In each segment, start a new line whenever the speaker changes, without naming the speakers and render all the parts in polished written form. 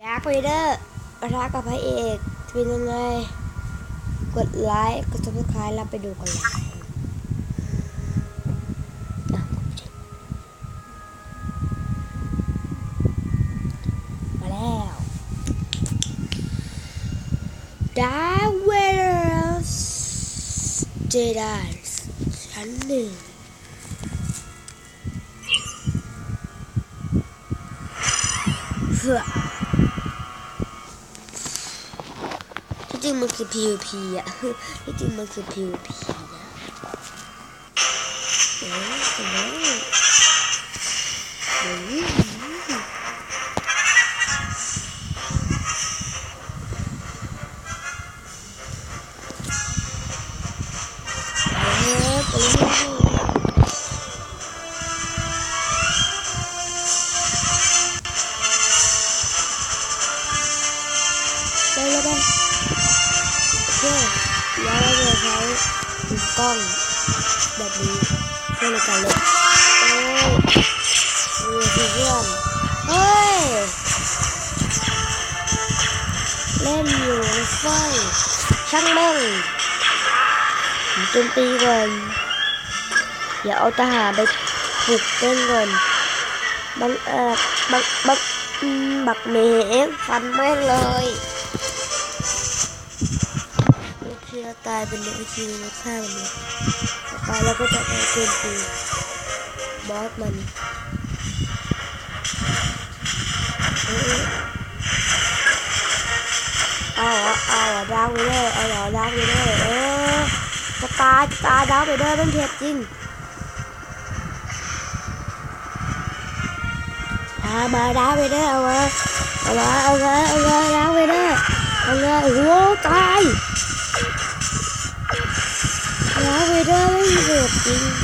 ดาร์คเวเดอร์ปะทะกับพระเอกจะเป็นยังไงกดไลค์กดซับสไครต์แล้วไปดูกันเลยมาแล้วดาร์คเวเดอร์เจไดชั้นหนึ่งที่จริงมันคือ PVP อ่ะที่จริงมันคือ PVP นะโอ้ได้แล้วได้แล้วเราจะใช้กล้องแบบนี้เพื่อในการเล่นเพื่อนเฮ้ยเล่นอยู่ในไฟช่างแม่งโจมตีก่อนอย่าเอาทหารไปฝึกเต้นก่อนบักเมฆฟันแม่งเลยเราตายเป็นเด็กชีวิตฆ่ามันเลยต่อไปเราก็จะไปเกมตีบอสมันเอาดาวไปเลยดาวไปเลยจะตายดาวไปเลยเป็นเท็จจริงมาดาวไปเลยเอาเลยดาวไปเลยโอ้โหตายดาวไปเลยไม่เท็จจริง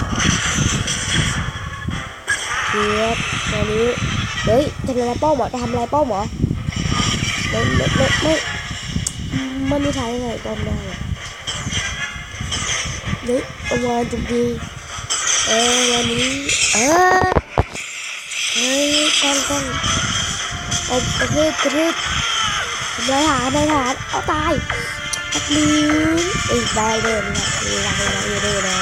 เทียบตอนนี้เฮ้ยทำอะไรป้อมหมอทำอะไรป้อมหมอไม่มันไม่ใช่ยังไงป้อมได้เฮ้ยเอาวางจุดดีวันนี้เฮ้ยกล้องเอากระทืบนายฐานเอาตายตัดลิ้นได้เลยนะครับ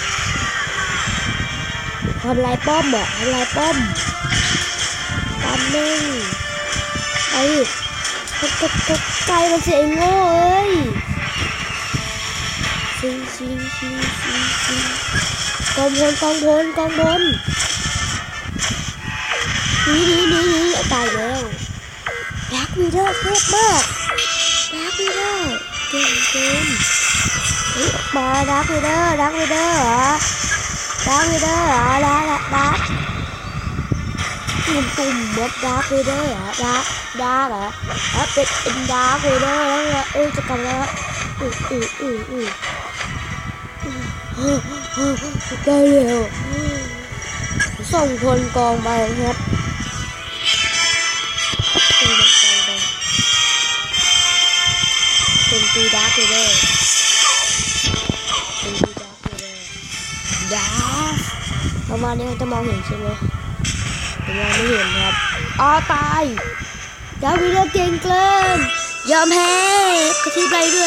ทำลายป้อมเหรอทำลายป้อมป้อมนึงไอ้ไก่มันเสียงโง่เอ้ยซิงกองบนนี่ตายแล้วดาร์ควีเดอร์เทพมากดาร์ควีเดอร์เก่งมาดาร์ควีเดอร์เหรอดาร์ควีเดอร์เหรอดาร์คตุ่มเบิร์ดดาร์ควีเดอร์เหรอดาร์คเหรอเป็นดาร์ควีเดอร์แล้วจะกลับแล้วได้เร็วส่งคนกองไปครับเป็นตีดาร์ควีเดอร์ดาร์คประมาณนี้จะมองเห็นใช่ไหมผมมองไม่เห็นครับตายดาร์ควีเดอร์เก่งเกินยอมแพ้กระทืบไปด้วย